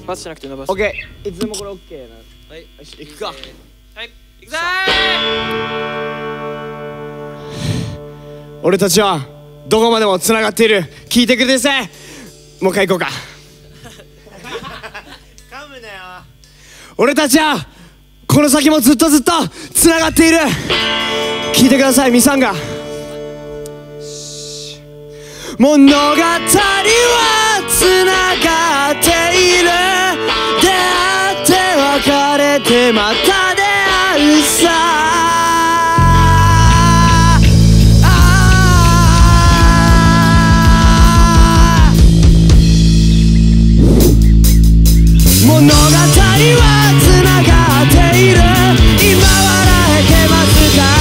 パスしなくて伸ばす。 オッケー、いつでもこれオッケーな。 はい、 よし、行くか。 はい、行くぞー。俺たちはどこまでもつながっている。聞いてくれてせ。もう一回行こうか。噛むなよ。俺たちはこの先もずっとつながっている。聞いてください、ミサンガ。物語はつながっている。出会って別れてまた出会うさ。物語はつながっている。今笑えてますか。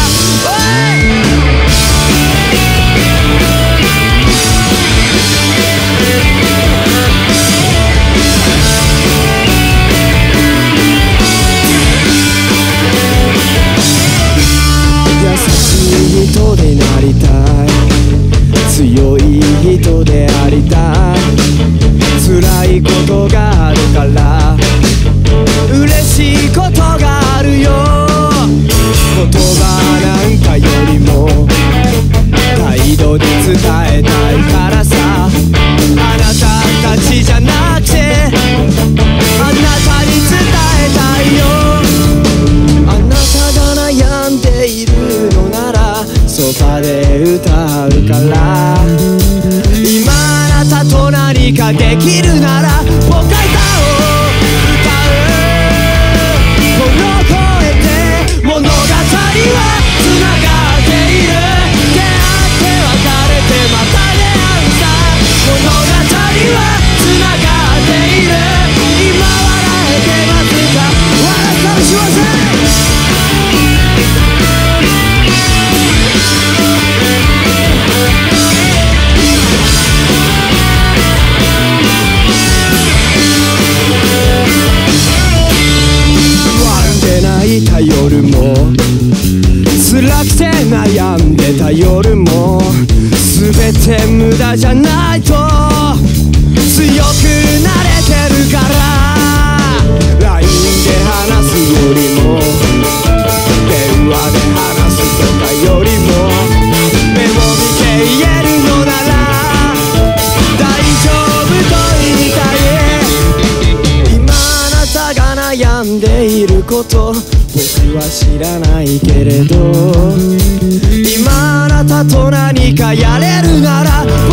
優しい人でなりたい。強い人でありたい。辛いことがあるから嬉しいことがあるよ。言葉なんかよりも態度で伝えたいからさ。あなたたちじゃなくてあなたに伝えたいよ。あなたが悩んでいるのならそばで歌うから。今あなたと何かできるなら僕が歌を歌う。この声で物語はつながっている。出会って別れてまた出会うさ。物語はつながっている。今笑えてますか。笑ったりしません。泣いた夜も辛くて悩んでた夜も全て無駄じゃないと強くなれてるから。 LINE で話すよりも電話で話すとかよりも目を見て言えるのなら大丈夫と言いたい。今あなたが悩んでいること僕は知らないけれど今あなたと何かやれるなら